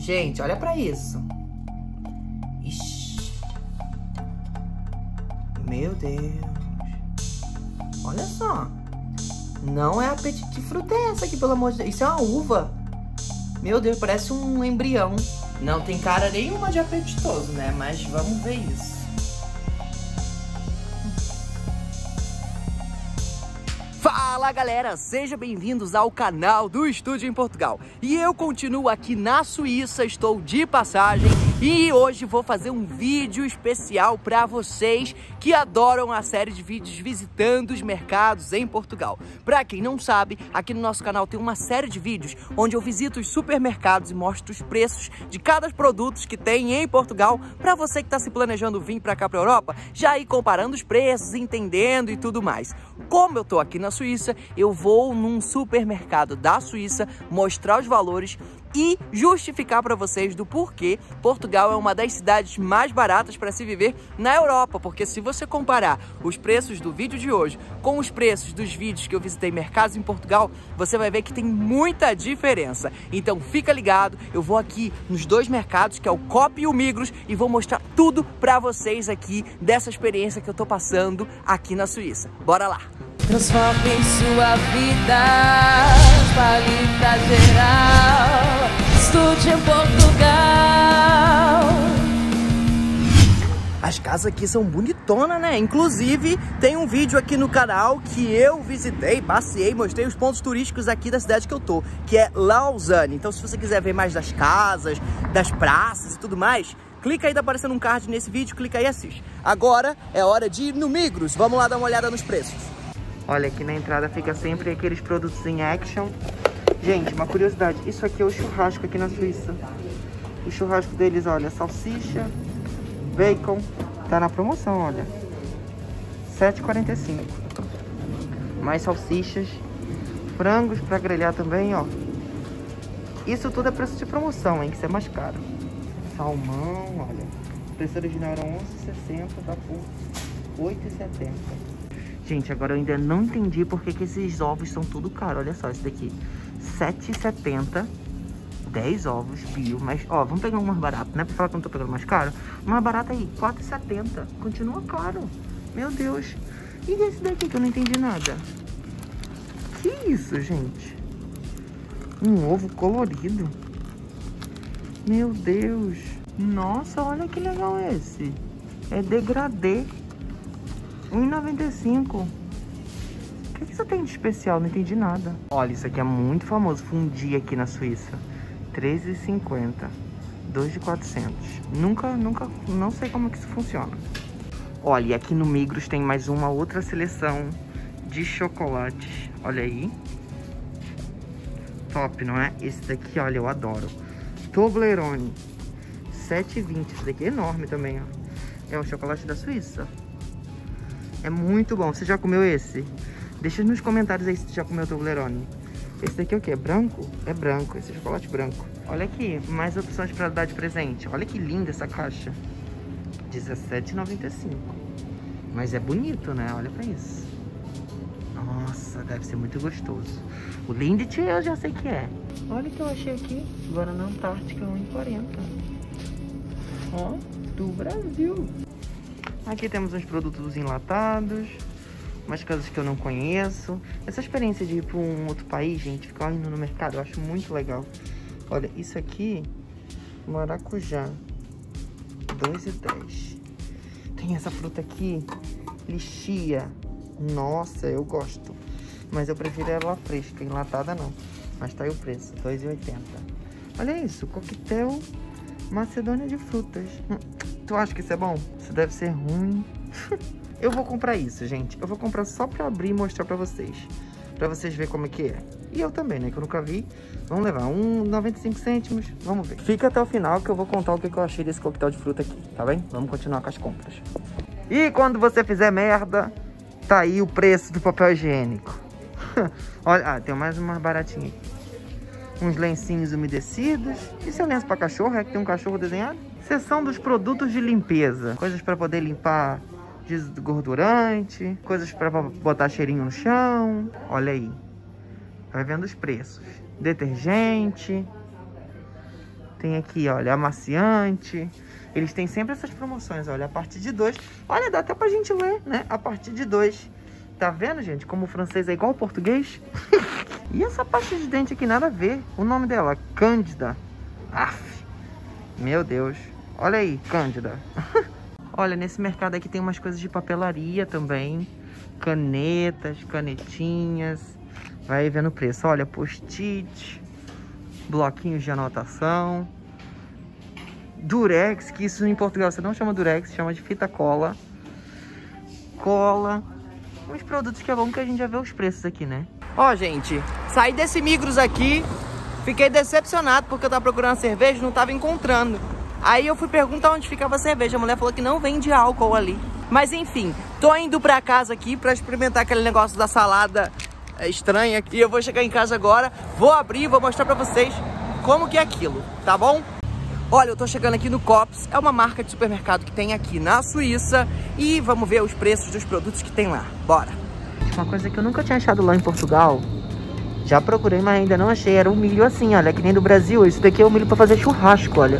Gente, olha pra isso. Ixi. Meu Deus. Olha só. Não é apetite. Que fruta é essa aqui, pelo amor de Deus? Isso é uma uva. Meu Deus, parece um embrião. Não tem cara nenhuma de apetitoso, né? Mas vamos ver isso. Fala galera, sejam bem-vindos ao canal do Estúdio em Portugal. E eu continuo aqui na Suíça, estou de passagem e hoje vou fazer um vídeo especial para vocês que adoram a série de vídeos visitando os mercados em Portugal. Para quem não sabe, aqui no nosso canal tem uma série de vídeos onde eu visito os supermercados e mostro os preços de cada produto que tem em Portugal, para você que está se planejando vir para cá para a Europa, já ir comparando os preços, entendendo e tudo mais. Como eu tô aqui na Suíça, eu vou num supermercado da Suíça mostrar os valores e justificar para vocês do porquê Portugal é uma das cidades mais baratas para se viver na Europa, porque se você comparar os preços do vídeo de hoje com os preços dos vídeos que eu visitei mercados em Portugal, você vai ver que tem muita diferença. Então fica ligado, eu vou aqui nos dois mercados, que é o Coop e o Migros, e vou mostrar tudo para vocês aqui dessa experiência que eu tô passando aqui na Suíça. Bora lá! Transforme sua vida, espalhe pra geral. Estude em Portugal. As casas aqui são bonitonas, né? Inclusive, tem um vídeo aqui no canal que eu visitei, passei, mostrei os pontos turísticos aqui da cidade que eu tô, que é Lausanne. Então, se você quiser ver mais das casas, das praças e tudo mais, clica aí, tá aparecendo um card nesse vídeo, clica aí e assiste. Agora é hora de ir no Migros. Vamos lá dar uma olhada nos preços. Olha, aqui na entrada fica sempre aqueles produtos em action. Gente, uma curiosidade, isso aqui é o churrasco aqui na Suíça. O churrasco deles, olha, salsicha, bacon, tá na promoção, olha, R$7,45. Mais salsichas, frangos pra grelhar também, ó. Isso tudo é preço de promoção, hein, que isso é mais caro. Salmão, olha, o preço original era R$11,60, tá por R$8,70. Gente, agora eu ainda não entendi porque que esses ovos são tudo caro. Olha só, esse daqui, R$7,70, 10 ovos, bio. Mas, ó, vamos pegar um mais barato, né? Pra falar que eu não tô pegando mais caro. Mais barato aí, R$4,70. Continua caro. Meu Deus. E esse daqui que eu não entendi nada? Que isso, gente? Um ovo colorido. Meu Deus. Nossa, olha que legal esse. É degradê. R$1,95. O que isso tem de especial? Não entendi nada. Olha, isso aqui é muito famoso. Fundi aqui na Suíça. R$13,50. 2 de 400. Não sei como que isso funciona. Olha, e aqui no Migros tem mais uma outra seleção de chocolates. Olha aí. Top, não é? Esse daqui, olha, eu adoro. Toblerone. R$7,20. Esse daqui é enorme também, ó. É o chocolate da Suíça. É muito bom. Você já comeu esse? Deixa nos comentários aí se você já comeu o Toblerone. Esse daqui é o que? É branco? É branco. Esse é chocolate branco. Olha aqui, mais opções para dar de presente. Olha que linda essa caixa. R$17,95. Mas é bonito, né? Olha pra isso. Nossa, deve ser muito gostoso. O Lindt eu já sei que é. Olha o que eu achei aqui. Guaraná Antártica, R$1,40. Ó, do Brasil. Aqui temos uns produtos enlatados, umas coisas que eu não conheço. Essa experiência de ir para um outro país, gente, ficar indo no mercado, eu acho muito legal. Olha, isso aqui, maracujá, R$2,10. Tem essa fruta aqui, lixia. Nossa, eu gosto. Mas eu prefiro ela fresca, enlatada não. Mas tá aí o preço, R$2,80. Olha isso, coquetel Macedônia de frutas. Tu acha que isso é bom? Isso deve ser ruim. Eu vou comprar isso, gente. Eu vou comprar só pra abrir e mostrar pra vocês. Pra vocês verem como é que é. E eu também, né? Que eu nunca vi. Vamos levar 95 cêntimos. Vamos ver. Fica até o final que eu vou contar o que eu achei desse coquetel de fruta aqui, tá bem? Vamos continuar com as compras. E quando você fizer merda, tá aí o preço do papel higiênico. Olha, tem mais uma baratinha aqui. Uns lencinhos umedecidos. Isso é um lenço pra cachorro? É que tem um cachorro desenhado? Seção dos produtos de limpeza. Coisas pra poder limpar desgordurante. Coisas pra botar cheirinho no chão. Olha aí. Vai vendo os preços. Detergente. Tem aqui, olha, amaciante. Eles têm sempre essas promoções, olha, a partir de 2. Olha, dá até pra gente ler, né? A partir de 2. Tá vendo, gente? Como o francês é igual ao português. E essa pasta de dente aqui, nada a ver. O nome dela, Cândida. Aff. Meu Deus. Olha aí, Cândida. Olha, nesse mercado aqui tem umas coisas de papelaria também. Canetas, canetinhas. Vai vendo o preço. Olha, post-it. Bloquinhos de anotação. Durex, que isso em Portugal você não chama Durex, chama de fita cola. Cola. Uns produtos que é bom que a gente já vê os preços aqui, né? Ó, gente, saí desse Migros aqui, fiquei decepcionado porque eu tava procurando cerveja e não tava encontrando. Aí eu fui perguntar onde ficava a cerveja, a mulher falou que não vende álcool ali. Mas enfim, tô indo pra casa aqui pra experimentar aquele negócio da salada estranha. E eu vou chegar em casa agora, vou abrir e vou mostrar pra vocês como que é aquilo, tá bom? Olha, eu tô chegando aqui no Cops, é uma marca de supermercado que tem aqui na Suíça. E vamos ver os preços dos produtos que tem lá, bora! Uma coisa que eu nunca tinha achado lá em Portugal, já procurei, mas ainda não achei, era um milho assim, olha, que nem do Brasil. Esse daqui é o milho pra fazer churrasco, olha,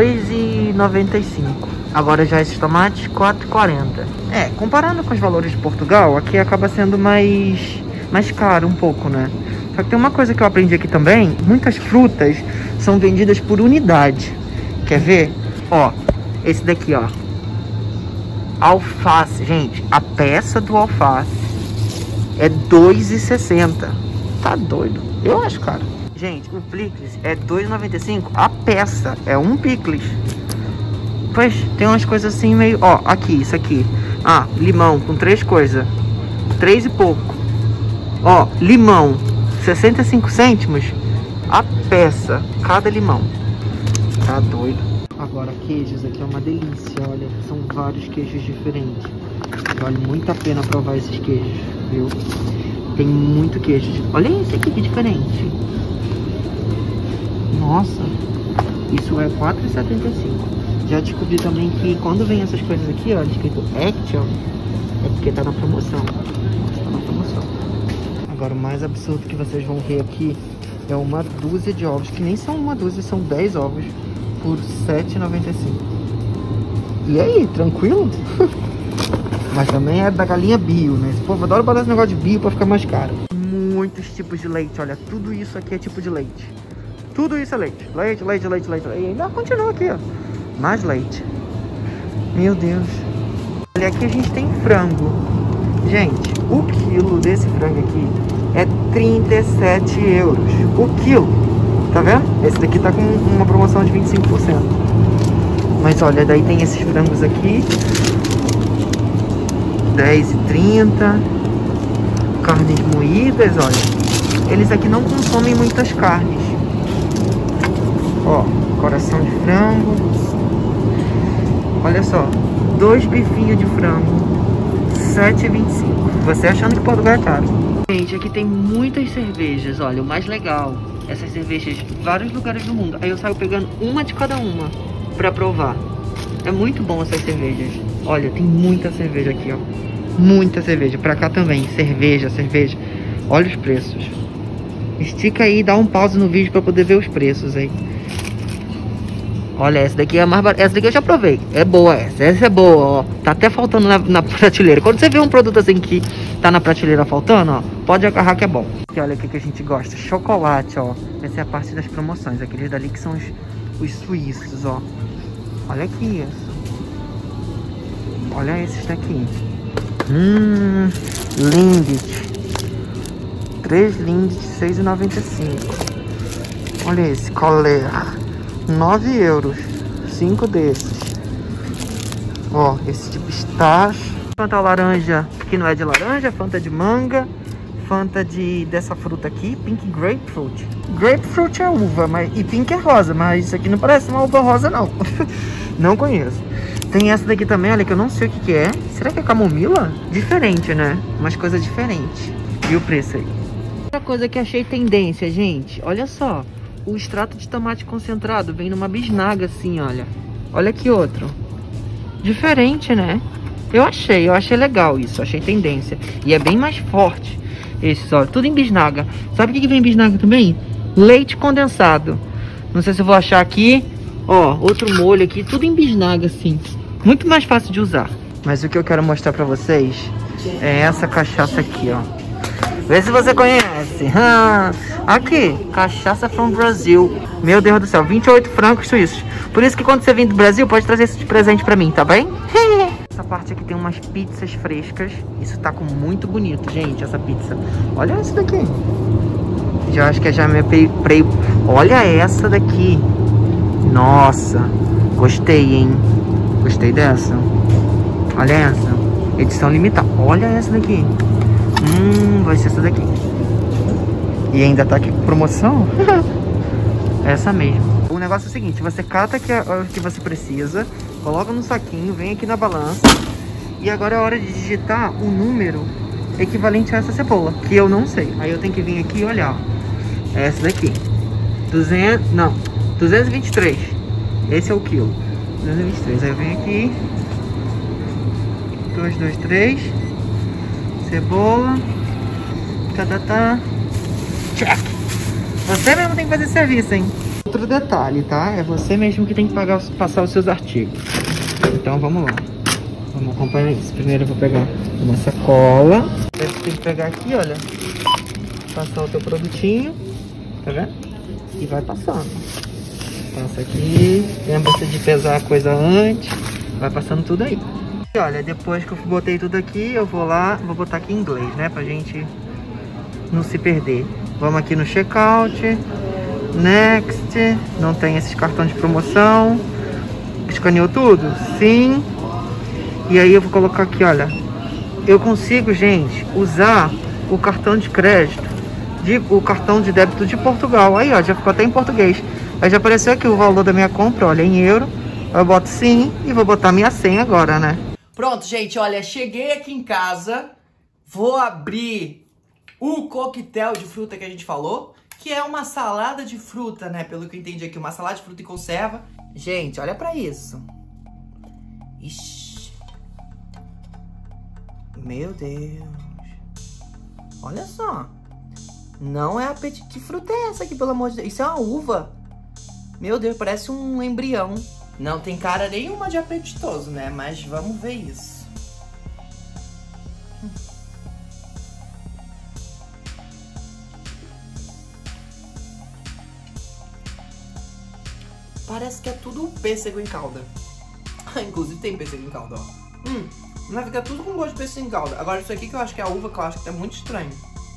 R$2,95. Agora já esses tomates, R$4,40. É, comparando com os valores de Portugal, aqui acaba sendo mais caro um pouco, né? Só que tem uma coisa que eu aprendi aqui também, muitas frutas são vendidas por unidade. Quer ver? Ó, esse daqui, ó. Alface, gente. A peça do alface é R$2,60. Tá doido? Eu acho, cara. Gente, o picles é R$2,95. A peça é um picles. Pois, tem umas coisas assim meio... Ó, aqui, isso aqui. Ah, limão com 3 coisas. 3 e pouco. Ó, limão, 65 cêntimos. A peça, cada limão. Tá doido. Agora, queijos aqui é uma delícia, olha. São vários queijos diferentes. Vale muito a pena provar esses queijos, viu? Tem muito queijo. Olha esse aqui que diferente. Nossa. Isso é R$4,75. Já descobri também que quando vem essas coisas aqui, ó, escrito Action, é porque tá na promoção. Tá na promoção. Agora, o mais absurdo que vocês vão ver aqui é uma dúzia de ovos, que nem são uma dúzia, são 10 ovos por R$7,95. E aí, tranquilo? Mas também é da galinha bio, né? Esse povo adora botar esse negócio de bio pra ficar mais caro. Muitos tipos de leite, olha, tudo isso aqui é tipo de leite. Tudo isso é leite. Leite, leite, leite, leite. E ainda continua aqui, ó. Mais leite. Meu Deus. Olha, aqui a gente tem frango. Gente, o quilo desse frango aqui é 37 euros. O quilo. Tá vendo? Esse daqui tá com uma promoção de 25%. Mas olha, daí tem esses frangos aqui. 10,30. Carnes moídas, olha. Eles aqui não consomem muitas carnes. Ó, coração de frango. Olha só, 2 bifinhos de frango, R$7,25. Você achando que Portugal é caro. Gente, aqui tem muitas cervejas, olha, o mais legal. Essas cervejas de vários lugares do mundo. Aí eu saio pegando uma de cada uma pra provar. É muito bom essas cervejas. Olha, tem muita cerveja aqui, ó. Muita cerveja. Pra cá também, cerveja, cerveja. Olha os preços. Estica aí e dá um pause no vídeo pra poder ver os preços aí. Olha, essa daqui é a mais barata. Essa daqui eu já provei. É boa essa. Essa é boa, ó. Tá até faltando na prateleira. Quando você vê um produto assim que tá na prateleira faltando, ó, pode agarrar que é bom. E olha o que a gente gosta. Chocolate, ó. Essa é a parte das promoções. Aqueles dali que são os suíços, ó. Olha aqui, ó. Olha esses daqui. Lindt. 3 Lindt, R$6,95. Olha esse, Colher. 9 euros. 5 desses. Ó, esse tipo Stash. Fanta laranja, que não é de laranja. Fanta de manga. Fanta dessa fruta aqui, Pink Grapefruit. Grapefruit é uva, e Pink é rosa. Mas isso aqui não parece uma uva rosa, não. Não conheço. Tem essa daqui também, olha, que eu não sei o que é. Será que é camomila? Diferente, né? Umas coisas diferentes. E o preço aí? Outra coisa que achei tendência, gente. Olha só. O extrato de tomate concentrado vem numa bisnaga assim, olha. Olha aqui outro. Diferente, né? Eu achei legal isso. Achei tendência. E é bem mais forte. Esse, ó, tudo em bisnaga. Sabe o que vem em bisnaga também? Leite condensado. Não sei se eu vou achar aqui. Ó, outro molho aqui, tudo em bisnaga assim. Muito mais fácil de usar. Mas o que eu quero mostrar pra vocês é essa cachaça aqui, ó. Vê se você conhece. Aqui, cachaça from Brasil. Meu Deus do céu, 28 francos suíços. Por isso que quando você vir do Brasil, pode trazer esse de presente pra mim, tá bem? Essa parte aqui tem umas pizzas frescas. Isso tá com muito bonito, gente, essa pizza. Olha essa daqui. Já acho que já me prei. Olha essa daqui. Nossa, gostei, hein? Gostei dessa. Olha essa. Edição limitada. Olha essa daqui. Vai ser essa daqui. E ainda tá aqui com promoção. Essa mesmo. O negócio é o seguinte, você cata o que você precisa, coloca no saquinho, vem aqui na balança. E agora é hora de digitar um número equivalente a essa cebola, que eu não sei. Aí eu tenho que vir aqui e olhar, ó. É essa daqui. 223. Esse é o quilo. 223. Aí eu venho aqui. 223. Cebola. Check. Você mesmo tem que fazer serviço, hein? Outro detalhe, tá? É você mesmo que tem que passar os seus artigos. Então vamos lá. Vamos acompanhar isso. Primeiro eu vou pegar uma sacola. Você tem que pegar aqui, olha. Passar o teu produtinho. Tá vendo? E vai passando. Passa aqui. Lembra-se de pesar a coisa antes. Vai passando tudo aí. E olha, depois que eu botei tudo aqui, eu vou lá. Vou botar aqui em inglês, né? Pra gente não se perder. Vamos aqui no checkout. Next. Não tem esses cartões de promoção. Escaneou tudo? Sim. E aí eu vou colocar aqui, olha. Eu consigo, gente, usar o cartão de crédito, o cartão de débito de Portugal. Aí, ó, já ficou até em português. Aí já apareceu aqui o valor da minha compra, olha, em euro. Eu boto sim e vou botar minha senha agora, né? Pronto, gente, olha, cheguei aqui em casa. Vou abrir o coquetel de fruta que a gente falou, que é uma salada de fruta, né? Pelo que eu entendi aqui, uma salada de fruta e conserva. Gente, olha pra isso. Ixi. Meu Deus. Olha só. Não é apetite. Que fruta é essa aqui, pelo amor de Deus? Isso é uma uva. Meu Deus, parece um embrião. Não tem cara nenhuma de apetitoso, né? Mas vamos ver isso. Parece que é tudo pêssego em calda. Inclusive tem pêssego em calda, ó. Mas fica tudo com gosto de pêssego em calda. Agora isso aqui que eu acho que é a uva, que eu acho que tá muito estranho.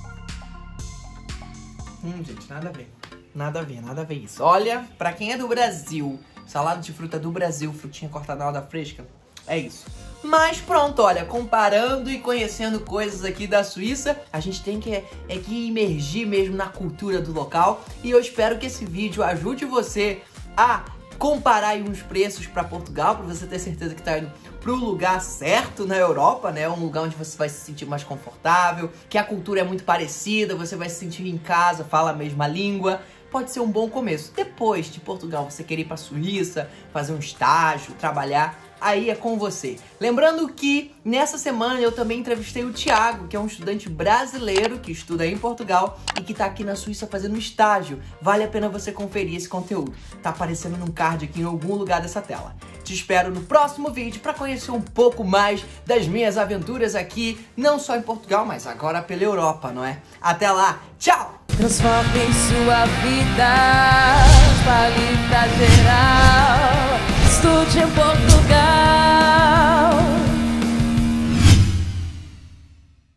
Gente, nada a ver. Nada a ver, nada a ver isso. Olha, pra quem é do Brasil, salada de fruta do Brasil, frutinha cortada na hora fresca, é isso. Mas pronto, olha, comparando e conhecendo coisas aqui da Suíça, a gente tem que imergir mesmo na cultura do local. E eu espero que esse vídeo ajude você a comparar aí uns preços para Portugal, para você ter certeza que tá indo pro lugar certo na Europa, né? Um lugar onde você vai se sentir mais confortável, que a cultura é muito parecida, você vai se sentir em casa, fala a mesma língua. Pode ser um bom começo. Depois de Portugal, você querer ir pra Suíça, fazer um estágio, trabalhar, aí é com você. Lembrando que nessa semana eu também entrevistei o Thiago, que é um estudante brasileiro que estuda em Portugal e que tá aqui na Suíça fazendo um estágio. Vale a pena você conferir esse conteúdo. Tá aparecendo num card aqui em algum lugar dessa tela. Te espero no próximo vídeo para conhecer um pouco mais das minhas aventuras aqui, não só em Portugal, mas agora pela Europa, não é? Até lá, tchau! Transforme sua vida, espalhe pra geral. Estude em Portugal.